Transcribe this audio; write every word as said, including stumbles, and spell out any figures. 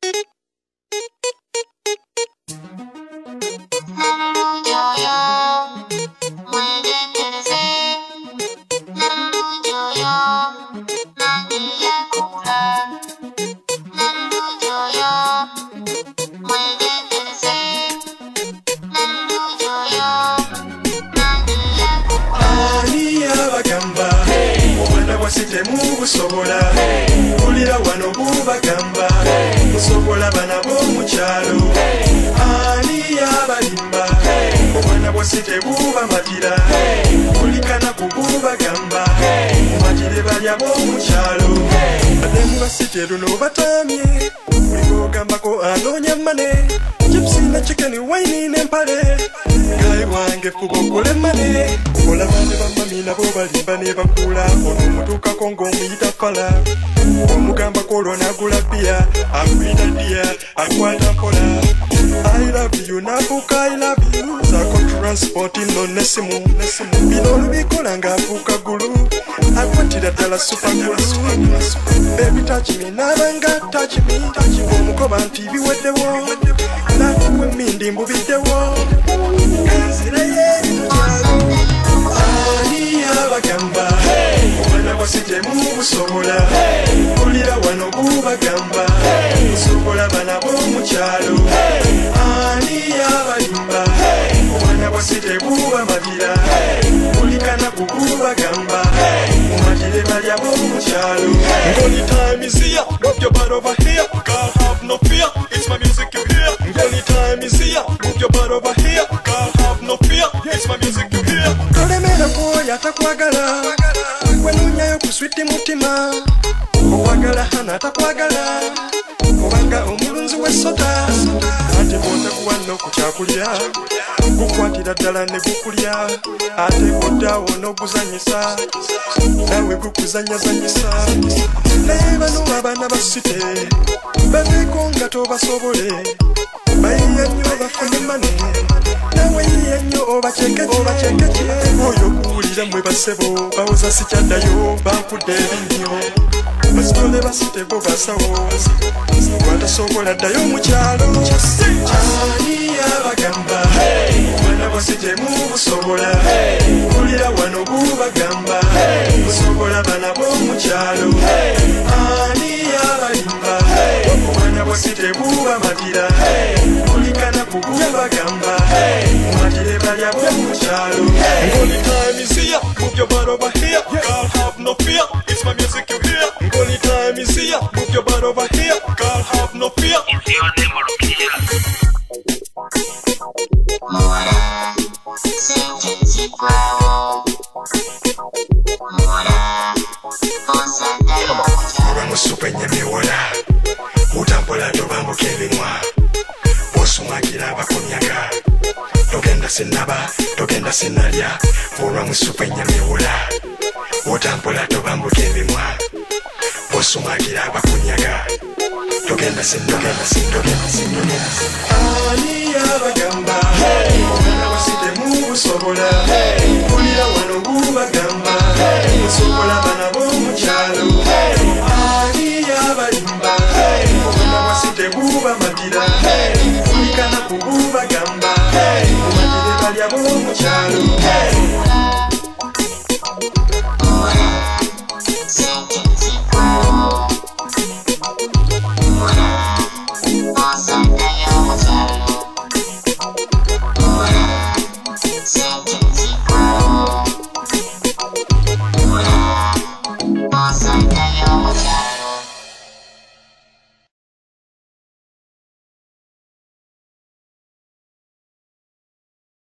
Musobola kulira wano bubagamba musobola bana b'omukyalo ani yabalimba obwana bwose tebubamatira kulikana kububagamba mumatire balya b'omukyalo ate mubasite luno batamye kuligogambako anoonya mane gyepusina chikeni waini n'empale gayi wange fuba okole mane olabane bamami nabo balimba ne bakula ono omutuukako ng'omuyita fala omugambako olwo n'agula bbiya akuyita ddiya akwata mpola I love you nafuuka I love you zaako transport nno n'essimu bino olubikola ng'afuuka gulu akwatira ddala supagulu baby touch me n'abanga touch me omukoba nti biweddewo nakuwa emmindi mbubiddewo ani yabagamba obwana bwase temubusobola kulira wano bubagamba musobola bana b'omukyalo ani yabalimba obwana bwase tebubamatira kulikana kububagamba mumatire balya b'omukyalo Ngoni time is here, move your butt over here, girl have no fear, it's my music you hear. Ngoni time is here, move your butt over here, girl have no fear, it's my music you hear. Tolemera kwoya takwagala wenunyayo kuswiti mutima okwagala hana takwagala kubanga omulunzi w'essota ate bw'otakuwa nno ku kyakulya gukwatira ddala ne gukulya ate bw'oddaawo n'oguzanyisa nawe gukuzanyazanyisa naye bano abaana basite baveeko nga tobasobole bayiya nnyo bafune mane nawe yiya nnyo obacekeke oyo okuwulira mmwe basebo bawoza sikyaddayo bankudde ebinnyo basitole basite bo basawo watasobola ddayo mukyalo ani yabagamba obwana bwase temubusobola kulira wano bubagamba musobola bana b'omukyalo ani yabalimba obwana bwase tebubamatira kulikana kububagamba mumatire balya b'omukyalo Ngoni time is here, move your butt over here, girl have no fear, it's my music you hear. Ngoni time is here, move your butt over here, girl have no fear. It's your name or Mora, sentensi kwao Mora, osanda yoja Mora musupe nyemiwola utampola tobambuka ebimwa bosumagira bakunyaga togenda sinaba togenda sinalya olwa musupe nyemiwola utampola tobambuka ebimwa bosumagira bakunyaga togenda sinogenda sinogenda sinogenda ani yabagamba obwana bwase temubusobola kulira wano bubagamba musobola bana b'omukyalo ani yabalimba obwana bwase tebubamatira kulikana kububagamba mumatire balya b'omukyalo